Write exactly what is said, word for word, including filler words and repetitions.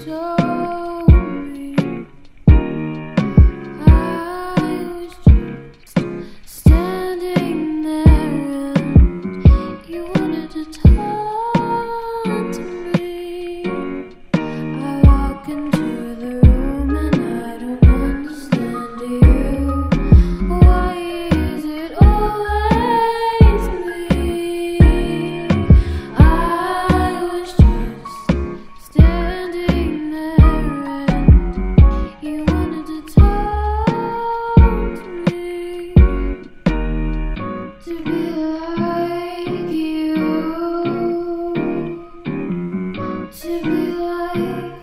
so mean. I was just standing there and you wanted to talk to me. I walk into the room and I don't understand you. Why is it always me? I was just standing there and you wanted to talk to me. To be like you, to be like